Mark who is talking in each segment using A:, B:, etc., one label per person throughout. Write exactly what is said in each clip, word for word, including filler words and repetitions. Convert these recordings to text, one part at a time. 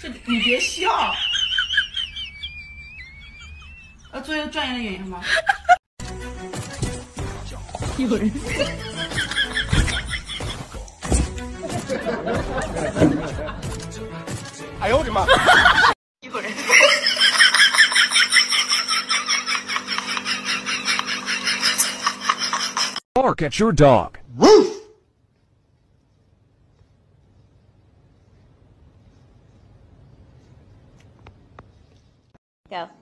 A: 这你别笑。要做一个专业的演员吗？有人。
B: 哎呦我的妈！
A: 有人。
C: Bark at your dog.
B: Woof!
D: Go.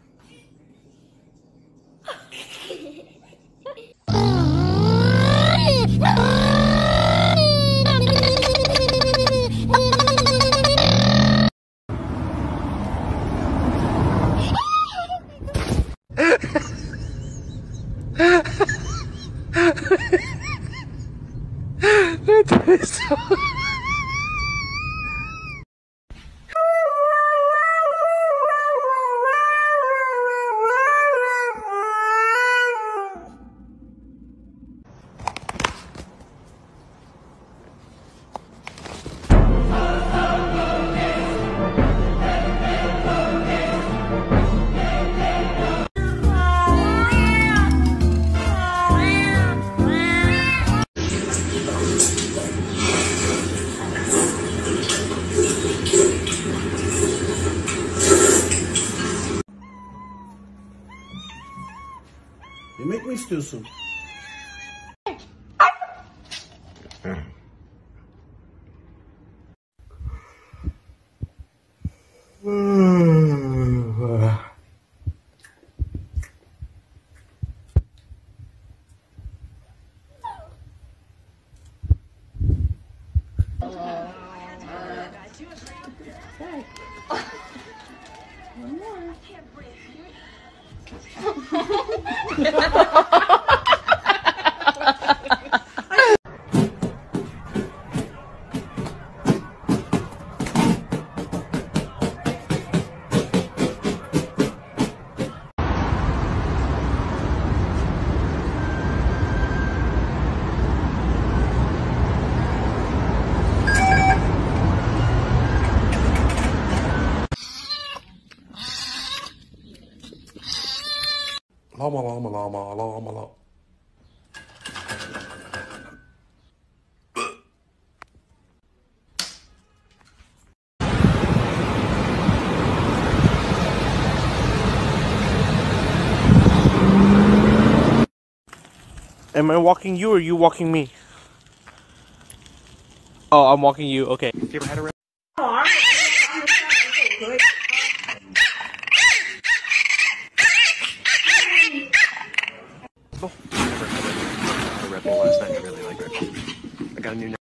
B: Yemek mi istiyorsun? Llama, llama, llama, llama, llama.
E: Am I walking you or you walking me? Oh, I'm walking you. Okay. Have you ever had a Oh, I never had a Red Bull last night. I really like it. I got a new.